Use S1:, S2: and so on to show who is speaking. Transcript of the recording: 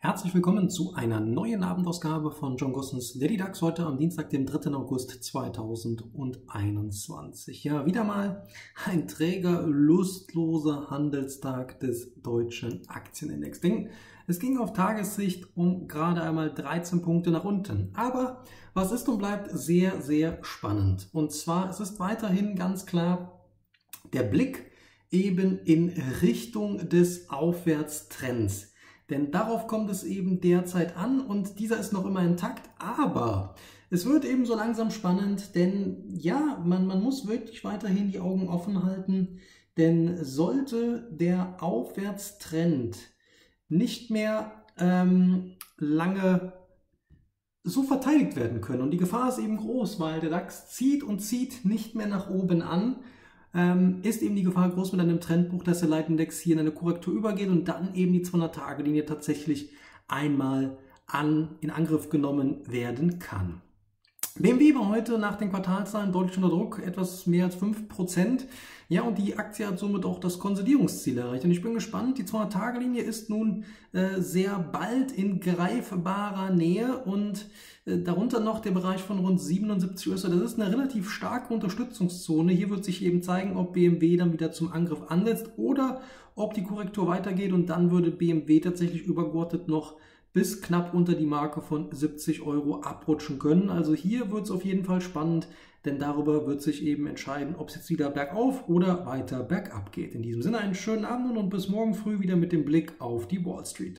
S1: Herzlich willkommen zu einer neuen Abendausgabe von John Gossens Daily DAX heute am Dienstag, dem 3. August 2021. Ja, wieder mal ein träger, lustloser Handelstag des deutschen Aktienindex. Denn es ging auf Tagessicht um gerade einmal 13 Punkte nach unten. Aber was ist und bleibt sehr, sehr spannend. Und zwar, es ist weiterhin ganz klar der Blick eben in Richtung des Aufwärtstrends. Denn darauf kommt es eben derzeit an und dieser ist noch immer intakt, aber es wird eben so langsam spannend, denn ja, man muss wirklich weiterhin die Augen offen halten, denn sollte der Aufwärtstrend nicht mehr lange so verteidigt werden können und die Gefahr ist eben groß, weil der DAX zieht und zieht nicht mehr nach oben an, ist eben die Gefahr groß mit einem Trendbruch, dass der Leitindex hier in eine Korrektur übergeht und dann eben die 200-Tage-Linie tatsächlich einmal in Angriff genommen werden kann. BMW war heute nach den Quartalszahlen deutlich unter Druck, etwas mehr als 5%. Ja, und die Aktie hat somit auch das Konsolidierungsziel erreicht. Und ich bin gespannt, die 200-Tage-Linie ist nun sehr bald in greifbarer Nähe und darunter noch der Bereich von rund 77 US. Das ist eine relativ starke Unterstützungszone. Hier wird sich eben zeigen, ob BMW dann wieder zum Angriff ansetzt oder ob die Korrektur weitergeht und dann würde BMW tatsächlich übergeordnet noch bis knapp unter die Marke von 70 € abrutschen können. Also hier wird es auf jeden Fall spannend, denn darüber wird sich eben entscheiden, ob es jetzt wieder bergauf oder weiter bergab geht. In diesem Sinne einen schönen Abend und bis morgen früh wieder mit dem Blick auf die Wall Street.